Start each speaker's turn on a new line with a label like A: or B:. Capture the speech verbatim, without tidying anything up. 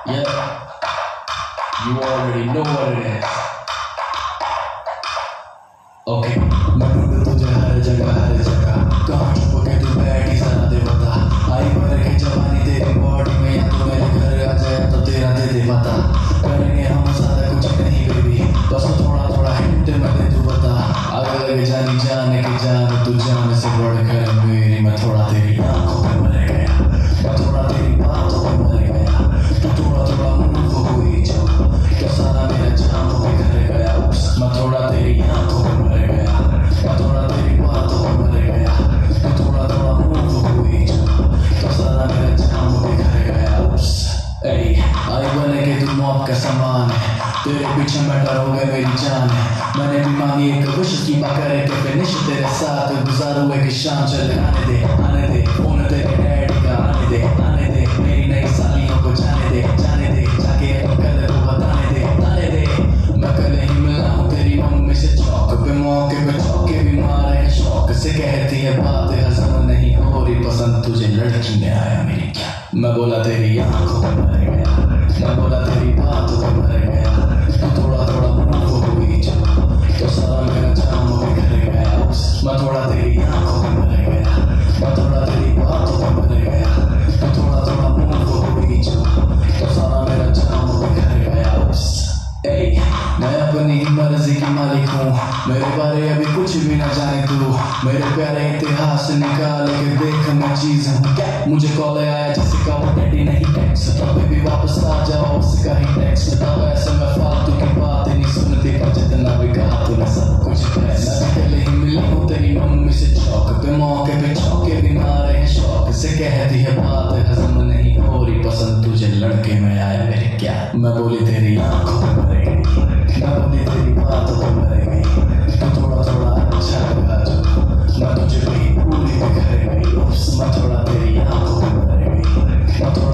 A: Yeah, you already know what it is. Okay. मैं ढूंढूं तुझे हर जगह हर जगह, कहाँ छुप के तू बैठी जरा दे बता। आई भर के जवानी तेरी बॉडी में, या तो मेरे घर आ जाए तो तेरा दे दे पता। करेंगे हम ज्यादा कुछ नहीं बेबी, बस थोड़ा थोड़ा हिंट में दे तू बता। आग लग जानी जाने की जान, तू जान से बढ़कर मेरी। मैं थोड़ा तेरी आंखों पे मर गया, मैं थोड़ा तेरी बातों पे मर गया। तू थोड़ा थोड़ा मूव हुई जो, तो सारा मेरा जाम बिखर गया। मैं थोड़ा तेरी आंखों पे मर गया, मैं थोड़ा तेरी बातों पे मर गया। तू थोड़ा थोड़ा मूव हुई जो, तो सारा मेरा जाम बिखर गया। ऐ आई बने के तू मौत का सामान है, तेरे पीछे मैं डर गया मेरी जान है। मैंने भी मांगी एक विश की करे के फिनिश तेरे साथ गुजारू एक शाम। चल आने दे आने दे फोन तेरे डैडी का आने दे आने दे, मेरी नई सालियों को जाने दे जाने दे, जाके कल को बताने दे आने दे। मैं कल ही मिला हूँ तेरी मम्मी से चौक पे, मौके पे चौके भी मारे हैं शौक से। कहती है बात हजम नहीं हो रही, पसंद तुझे लड़की में आया मेरी क्या। मैं बोला तेरी आंखों पे मर गया, मैं बोला तेरी बातों पे मर गया। तू थोड़ा थोड़ा मूव हुई जो, तो सारा मेरा जाम बिखर गया। मैं थोड़ा तेरी आंखों पे मर गया, मैं थोड़ा तेरी बातों पे मर गया। तू थोड़ा थोड़ा मूव हुई जो, तो सारा मेरा जाम बिखर गया। ऐ मैं अपनी ही मर्जी की मालिक हूँ, मेरे बारे अभी कुछ भी न जाने तू। मेरे प्यारे इतिहास निकाल के देख मैं चीज हूँ क्या। मुझे कॉल आया जिसका वो डैडी नहीं टेक्स्ट, तो भी वापस आ जाओ उसका ही टेक्स्ट। तब ऐसे मैं फालतू की बात नहीं सुनती, पर जितना भी कहा तूने सब कुछ फैसला। मैं पहले ही मिली हूँ तेरी मम्मी से चौक पे, मौके पे चौके भी मारे हैं शौक से। कहती है बात हजम नहीं हो रही, पसंद तुझे लड़के में आया मेरे क्या। मैं बोली तेरी आंखों पे मर गई, मैं बोली तेरी बातों पे मर गई। तू थोड़ा थोड़ा अच्छा लगा जो, मैं तुझे भी पूरी बिखर गई। मैं थोड़ा तेरी आंखों पे मर गई, मैं थोड़ा